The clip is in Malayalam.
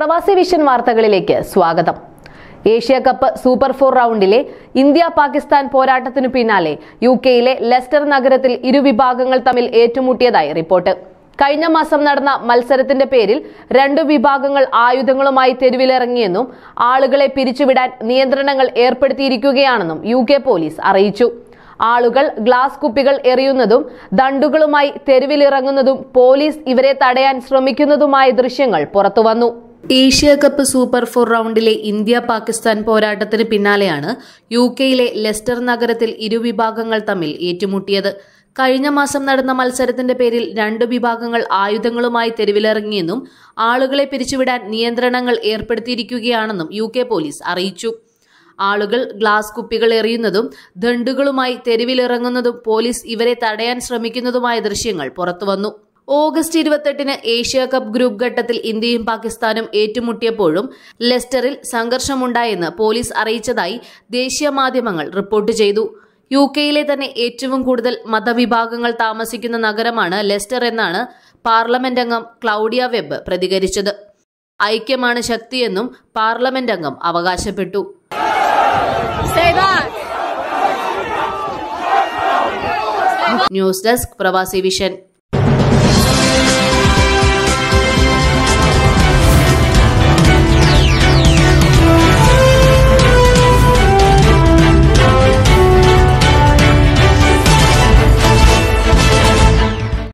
പ്രവാസി വിഷൻ വാർത്തകളിലേക്ക് സ്വാഗതം. ഏഷ്യ കപ്പ് സൂപ്പർ 4 റൗണ്ടിലെ ഇന്ത്യ പാകിസ്ഥാൻ പോരാട്ടത്തിനു പിന്നാലെ യുകെയിലെ ലെസ്റ്റർ നഗരത്തിൽ ഇരുവിഭാഗങ്ങൾ തമ്മിൽ ഏറ്റുമുട്ടിയതായി റിപ്പോർട്ട്. കഴിഞ്ഞ മാസം നടന്ന മത്സരത്തിന്റെ പേരിൽ രണ്ടു വിഭാഗങ്ങൾ ആയുധങ്ങളുമായി തെരുവിലിറങ്ങിയെന്നും ആളുകളെ പിരിച്ചുവിടാൻ നിയന്ത്രണങ്ങൾ ഏർപ്പെടുത്തിയിരിക്കുകയാണെന്നും യുകെ പോലീസ് അറിയിച്ചു. ആളുകൾ ഗ്ലാസ് കുപ്പികൾ എറിയുന്നതും ദണ്ഡുകളുമായി തെരുവിലിറങ്ങുന്നതും പോലീസ് ഇവരെ തടയാൻ ശ്രമിക്കുന്നതുമായ ദൃശ്യങ്ങൾ പുറത്തുവന്നു. ഏഷ്യ കപ്പ് സൂപ്പർ 4 റൗണ്ടിലെ ഇന്ത്യ പാകിസ്ഥാൻ പോരാട്ടത്തിന് പിന്നാലെയാണ് യുകെയിലെ ലെസ്റ്റർ നഗരത്തിൽ ഇരുവിഭാഗങ്ങൾ തമ്മിൽ ഏറ്റുമുട്ടിയത്. കഴിഞ്ഞ മാസം നടന്ന മത്സരത്തിന്റെ പേരിൽ രണ്ടു വിഭാഗങ്ങൾ ആയുധങ്ങളുമായി തെരുവിലിറങ്ങിയെന്നും ആളുകളെ പിരിച്ചുവിടാൻ നിയന്ത്രണങ്ങൾ ഏർപ്പെടുത്തിയിരിക്കുകയാണെന്നും യുകെ പോലീസ് അറിയിച്ചു. ആളുകൾ ഗ്ലാസ് കുപ്പികൾ എറിയുന്നതും ദണ്ഡുകളുമായി തെരുവിലിറങ്ങുന്നതും പോലീസ് ഇവരെ തടയാൻ ശ്രമിക്കുന്നതുമായ ദൃശ്യങ്ങൾ പുറത്തുവന്നു. ഓഗസ്റ്റ് 28-ന് ഏഷ്യ കപ്പ് ഗ്രൂപ്പ് ഘട്ടത്തിൽ ഇന്ത്യയും പാകിസ്ഥാനും ഏറ്റുമുട്ടിയപ്പോഴും ലെസ്റ്ററിൽ സംഘർഷമുണ്ടായെന്ന് പോലീസ് അറിയിച്ചതായി ദേശീയ മാധ്യമങ്ങൾ റിപ്പോർട്ട് ചെയ്തു. യുകെയിലെ തന്നെ ഏറ്റവും കൂടുതൽ മതവിഭാഗങ്ങൾ താമസിക്കുന്ന നഗരമാണ് ലെസ്റ്റർ എന്നാണ് പാർലമെന്റ് അംഗം ക്ലൗഡിയ വെബ് പ്രതികരിച്ചത്. ഐക്യമാണ് ശക്തിയെന്നും പാർലമെന്റ് അംഗം അവകാശപ്പെട്ടു. News desk Pravasi vision.